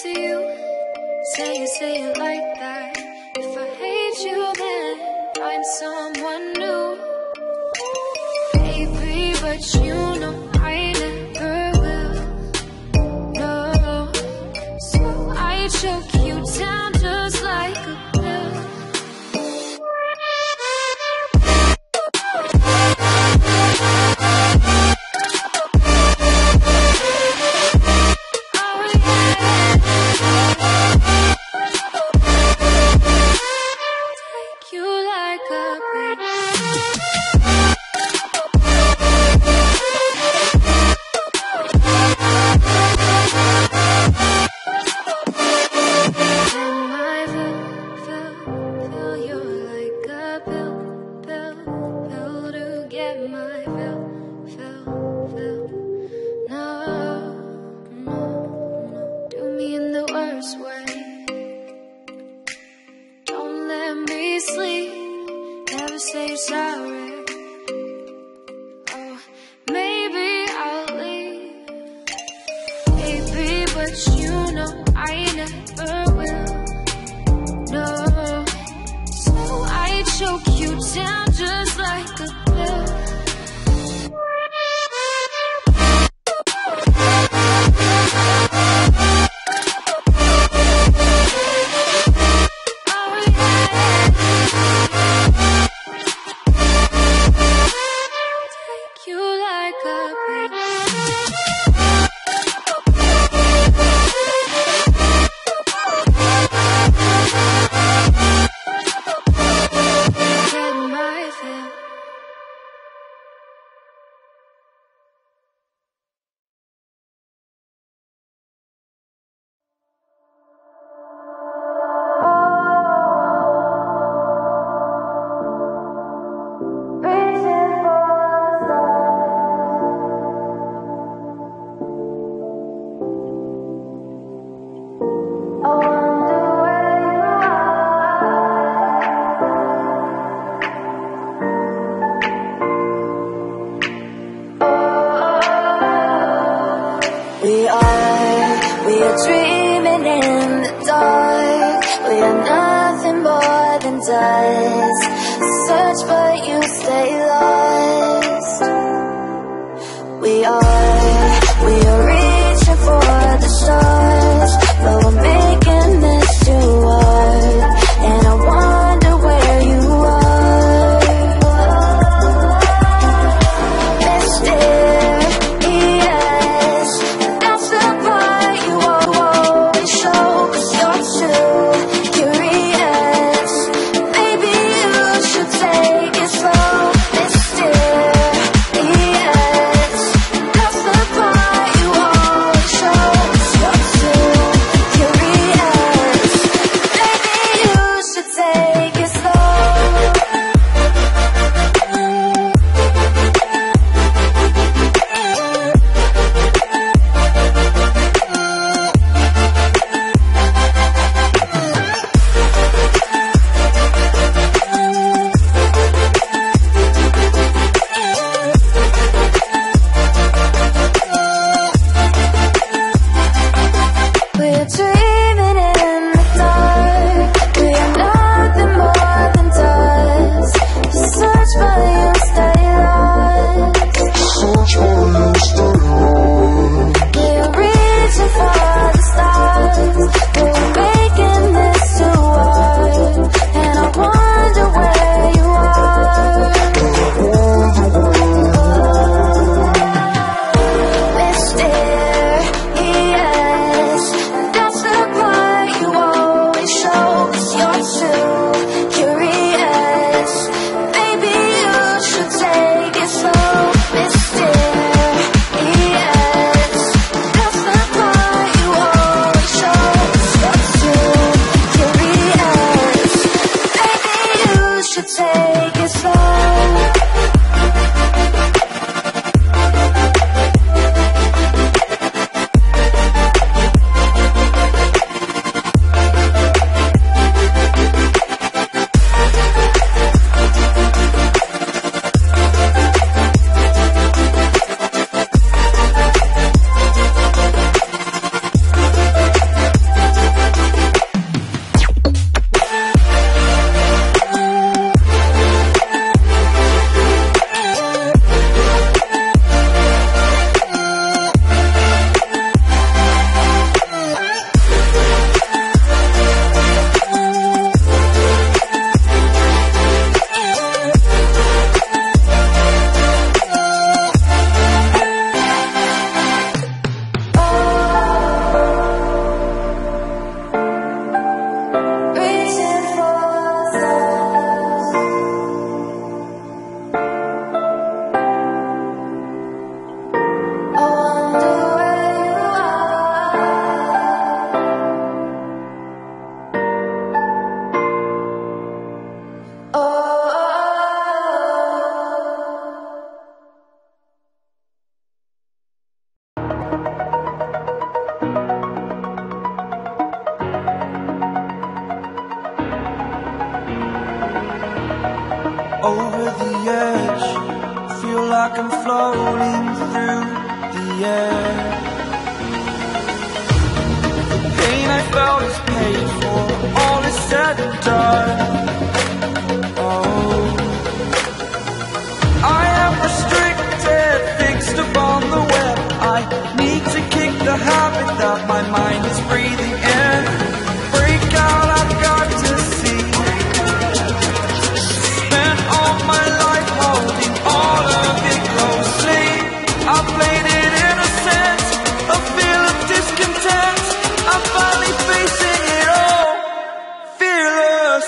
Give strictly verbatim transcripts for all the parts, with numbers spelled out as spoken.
to you. Say it, say it like that. If I hate you, then find someone new. Baby, but you know I never will. No, so I choke you down just like a pill. Say sorry. Oh, maybe I'll leave, baby, but you know I never will. No, so I choke you down just like a pill. We are, we are dreaming in the dark. We are nothing more than dust. Search but you stay lost. We are, we are reaching for the stars, but we're making this too hard. And I wonder where you are. Mysterious. Take it slow, mysterious. That's the like I'm floating through the air. The pain I felt is paid for, all is said and done. Oh, I am restricted, fixed upon the web. I need to kick the habit that my mind is breathing in. Break out, I've got to see. Spent all my life holding all of it closely. I played it innocent, a feel of discontent. I'm finally facing it all, fearless.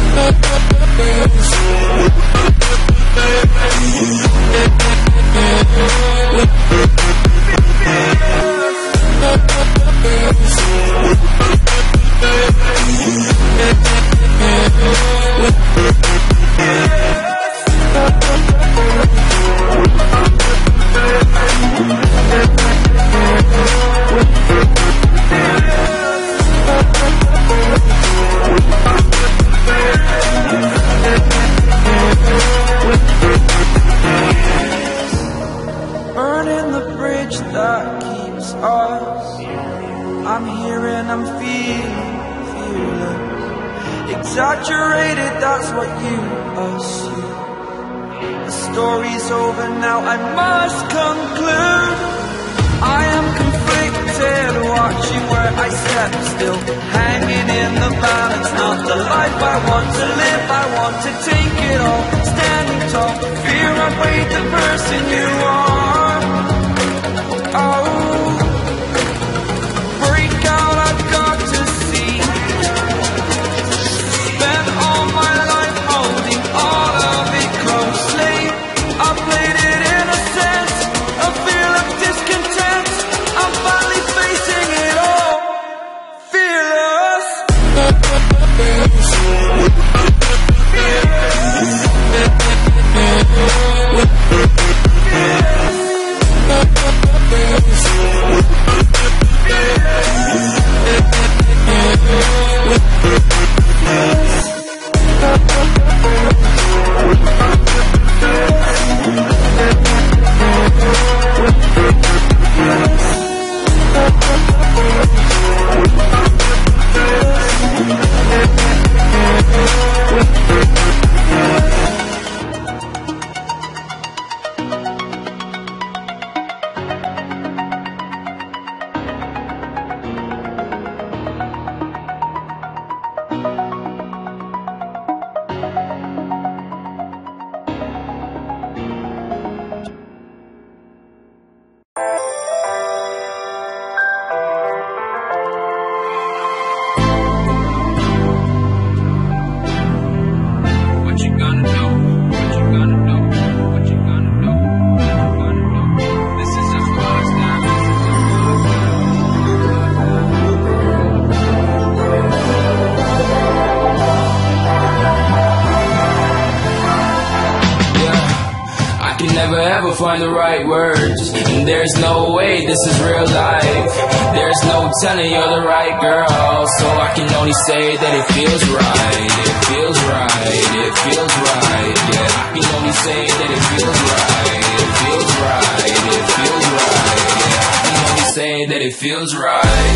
Burning the bridge that keeps us. I'm here and I'm feeling fearless. Exaggerated, that's what you assume. The story's over now, I must conclude. I am conflicted, watching where I step still, hanging in the balance. Not the life I want to live, I want to take it all. Standing tall, fear I'd wait the person you are. Oh, break out, I've got to see. Spent all my life holding all of it closely. I played it innocent, a feel of discontent. I'm finally facing it all, fearless. Find the right words, and there's no way this is real life. There's no telling you're the right girl, so I can only say that it feels right. It feels right, it feels right, yeah. I can only say that it feels right. It feels right, it feels right, yeah. I can only say that it feels right.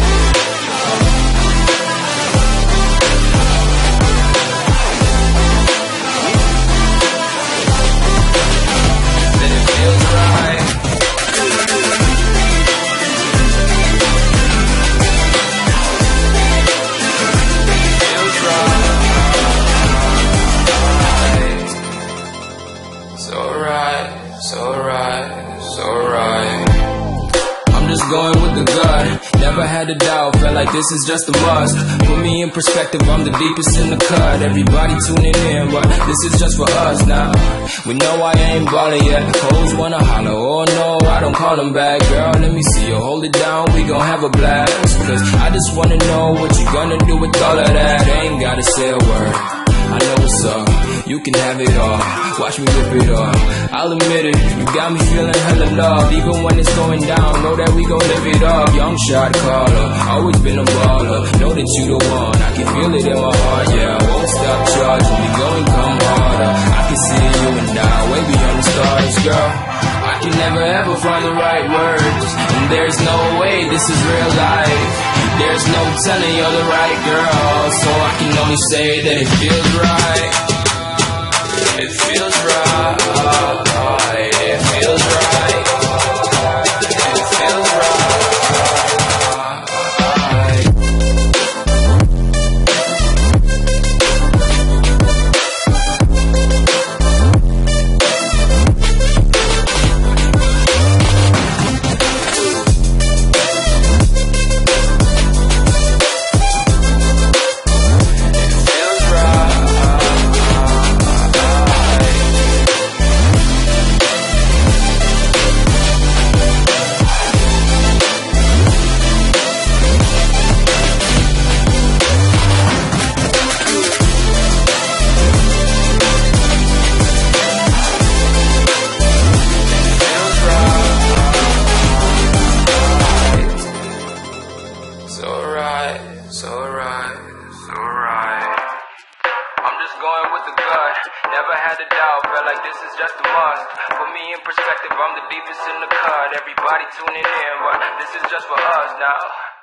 Going with the gut, never had a doubt, felt like this is just a must. Put me in perspective, I'm the deepest in the cut. Everybody tuning in, but this is just for us now. We know I ain't ballin' yet, hoes wanna holler, oh no, I don't call them back. Girl, let me see you hold it down, we gon' have a blast. Cause I just wanna know what you gonna do with all of that. Ain't gotta say a word, I know what's up, you can have it all. Watch me rip it off, I'll admit it, you got me feeling hella loved. Even when it's going down, know that we gon' live it up. Young shot caller, always been a baller. Know that you the one, I can feel it in my heart, yeah. I won't stop charging, we go and come harder. I can see you and I, way beyond the stars, girl. can never ever find the right words. And there's no way this is real life. There's no telling you're the right girl. So I can only say that it feels right. It feels right. It feels right. It feels right. So right, so right. I'm just going with the gut. Never had a doubt, felt like this is just a must. Put me in perspective, I'm the deepest in the cut. Everybody tuning in, but this is just for us now.